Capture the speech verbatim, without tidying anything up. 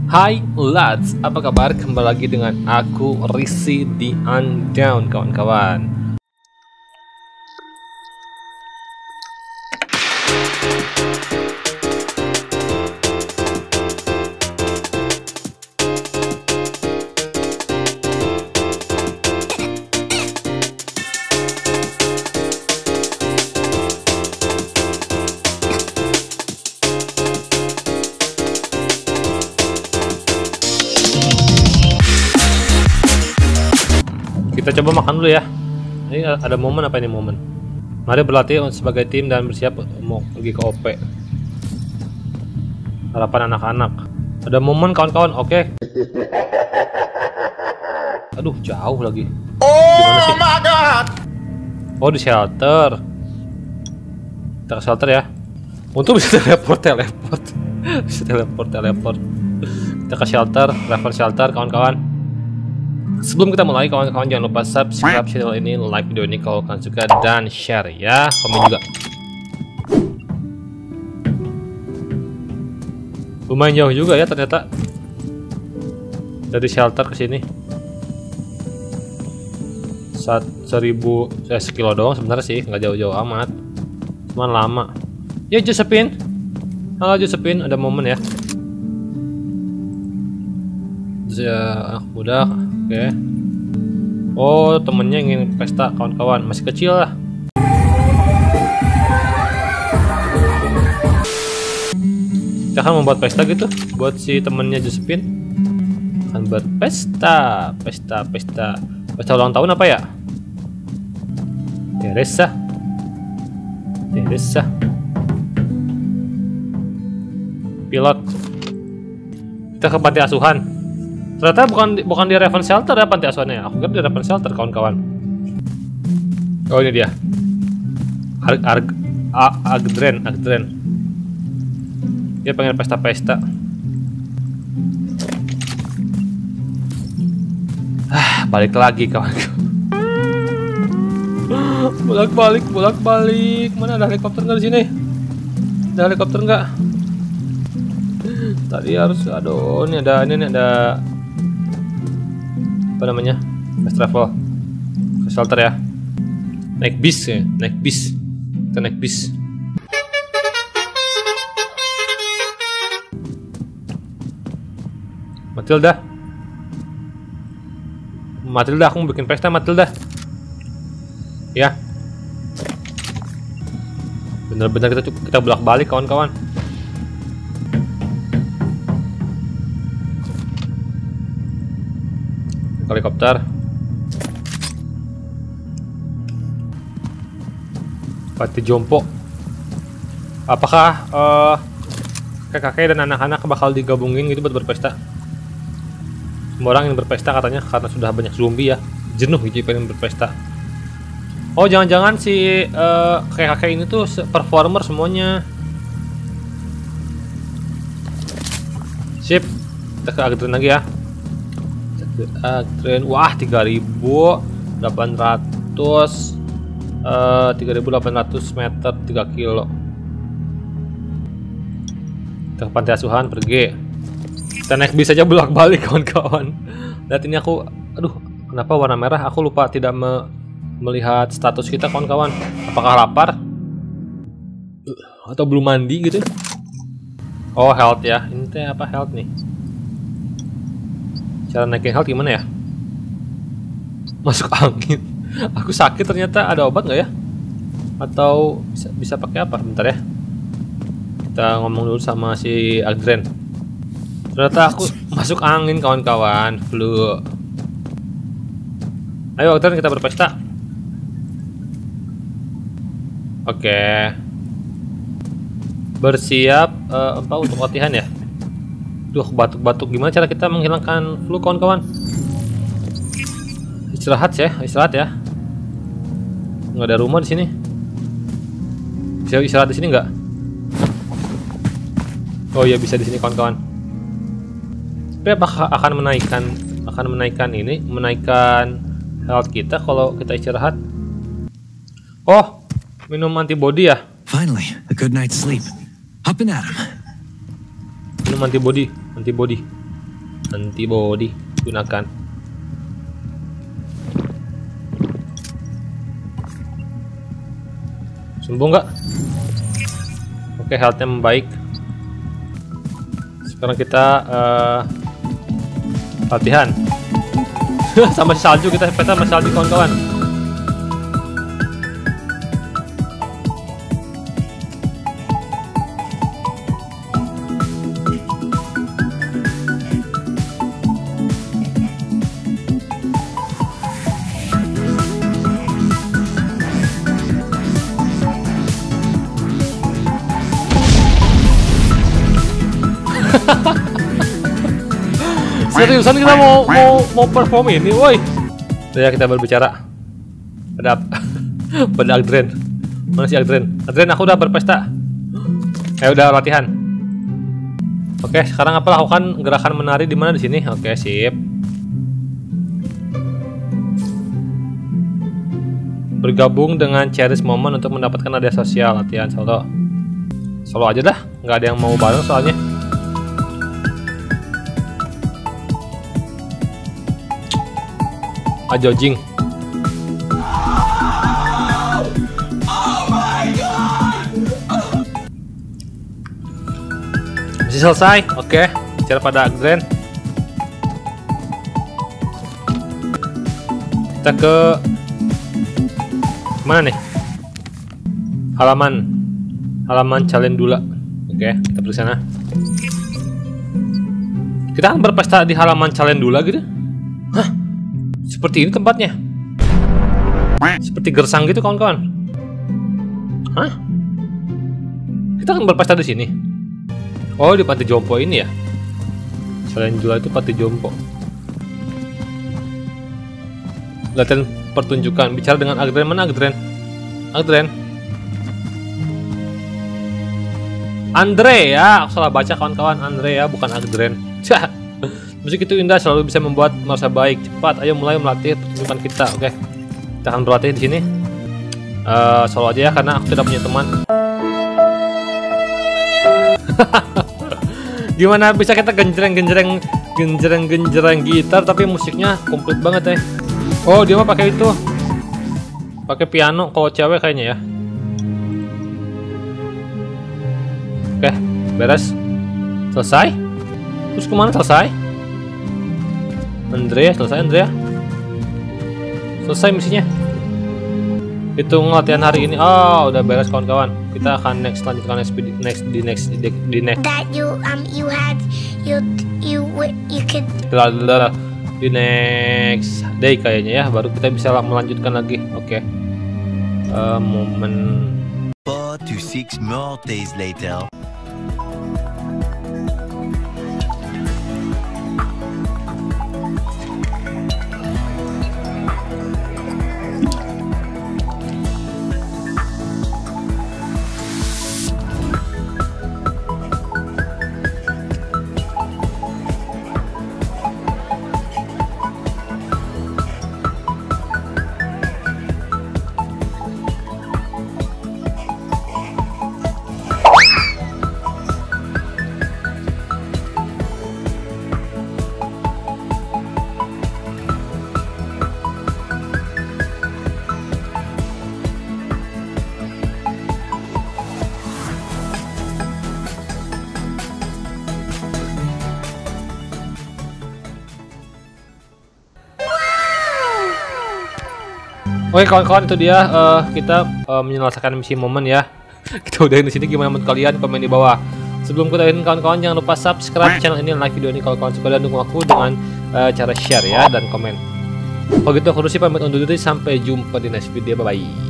Hai lads, apa kabar? Kembali lagi dengan aku Risi di Undown kawan-kawan. Kita coba makan dulu ya. Ini ada momen apa ini momen? Mari berlatih sebagai tim dan bersiap mau pergi ke O P. Harapan anak-anak. Ada momen kawan-kawan, oke? Aduh, jauh lagi. Gimana sih? Oh my god. Oh, di shelter. Kita ke shelter ya. Untuk bisa teleport, teleport. Bisa teleport, teleport. Kita ke shelter, level shelter kawan-kawan. Sebelum kita mulai, kawan-kawan jangan lupa subscribe channel ini, like video ini kalau kalian suka, dan share ya, komen juga. Lumayan jauh juga ya ternyata dari shelter ke sini. Saat seribu eh, sekilo doang sebenarnya sih, nggak jauh-jauh amat, cuman lama. Ya Josephine, halo Josephine, ada momen ya. Ya budak. Oke. Oh, temennya ingin pesta kawan-kawan, masih kecil lah. Kita akan membuat pesta gitu buat si temennya Josephine. Akan berpesta, pesta, pesta, pesta ulang tahun apa ya? Teresa, Teresa, pilot. Kita ke panti asuhan. Ternyata bukan bukan di Raven Shelter ya panti asuhannya. Aku kira di Raven Shelter kawan-kawan. Oh ini dia. Arg Arg Agdren Agdren. Dia pengen pesta-pesta. Ah, balik lagi kawan-kawan. Bolak-balik, bolak-balik. Mana ada helikopter nggak di sini? Ada helikopter nggak? Tadi harus, aduh, ini ada, ini, ini ada. Apa namanya, fast travel ke shelter ya, naik bis ya, naik bis, kita naik bis. Matilda, Matilda, aku mau bikin pesta Matilda, ya. Bener-bener kita kita bolak-balik kawan-kawan. Helikopter. Panti jompo. Apakah uh, kakek-kakek dan anak-anak bakal digabungin gitu buat berpesta? Semua orang yang berpesta katanya karena sudah banyak zombie ya, jenuh gitu pengen berpesta. Oh, jangan-jangan si uh, kakek-kakek ini tuh performer semuanya. Sip, kita ke Agdren lagi ya. Agdren, wah tiga ribu delapan ratus, uh, tiga ribu delapan ratus meter, tiga kilo. Kita ke panti asuhan, pergi. Kita naik bis aja bolak-balik kawan-kawan. Lihat ini aku, aduh, kenapa warna merah? Aku lupa tidak me melihat status kita kawan-kawan. Apakah lapar? Atau belum mandi gitu? Oh, health ya. Ini teh apa health nih? Cara naikin health gimana ya? Masuk angin. Aku sakit ternyata, ada obat nggak ya? Atau bisa, bisa pakai apa? Bentar ya. Kita ngomong dulu sama si Agdren. Ternyata aku masuk angin kawan-kawan. Flu. Ayo Agdren, kita berpesta. Oke. Bersiap uh, apa untuk latihan ya? Duh, batuk-batuk. Gimana cara kita menghilangkan flu kawan-kawan? Istirahat ya, istirahat ya. Nggak ada rumah di sini. Bisa istirahat di sini nggak? Oh iya, bisa di sini kawan-kawan. Tapi apakah akan menaikkan akan menaikkan ini, menaikkan health kita kalau kita istirahat? Oh, minum antibody ya? Finally, a good night's sleep. Up and at 'em. Minum antibody, antibody. Antibody gunakan. Sembuh nggak? Oke, health-nya membaik. Sekarang kita uh, latihan. Sama si salju, kita peta sama salju kawan-kawan. Seriusan kita mau mau mau perform ini, woi. Udah ya, kita berbicara. Ada pada Agdren. Mana si Agdren? Agdren, aku udah berpesta. Eh udah latihan. Oke, sekarang apa lakukan gerakan menari di mana di sini? Oke, sip. Bergabung dengan Cherish Moment untuk mendapatkan hadiah sosial. Latihan solo. Solo aja dah, nggak ada yang mau bareng soalnya. Ajo jing. Oh my God. Masih selesai? Oke, bicara pada Agdren. Kita ke mana nih? Halaman halaman Calendula. Oke, kita pergi sana. Kita akan berpesta di halaman Calendula gitu. Hah? Seperti ini tempatnya. Seperti gersang gitu kawan-kawan. Hah? Kita akan berpesta di sini. Oh, di Panti Jompo ini ya. Selain jual itu Panti Jompo. Latihan pertunjukan. Bicara dengan Agdren. Mana Agdren? Agdren. Andre ya. Aku salah baca kawan-kawan. Andre ya, bukan Agdren. Cah. Musik itu indah, selalu bisa membuat merasa baik. Cepat, ayo mulai melatih pertunjukan kita. Oke, kita akan berlatih di sini. Uh, solo aja ya, karena aku tidak punya teman. Gimana bisa kita genjreng-genjreng, genjreng-genjreng gitar, tapi musiknya komplit banget ya. Oh, dia mah pakai itu, pakai piano. Kalau cewek kayaknya ya. Oke, beres, selesai. Terus kemana selesai? Andrea, selesai Andrea. Selesai misinya. Hitung latihan hari ini. Oh, udah beres kawan-kawan. Kita akan next lanjutkan next next di next di, di next. That you um you had you you you could. Di next day kayaknya ya, baru kita bisa melanjutkan lagi. Oke. Okay. Uh, momen. Four to six more days later. Oke kawan-kawan, itu dia uh, kita uh, menyelesaikan misi momen ya. Kita udahin di sini. Gimana menurut kalian? Komen di bawah. Sebelum kita udahin kawan-kawan, jangan lupa subscribe channel ini, like video ini kalau kawan suka, dan dukung aku dengan uh, cara share ya dan komen. Kalau gitu aku Rusi pamit undur diri, sampai jumpa di next video. Bye bye.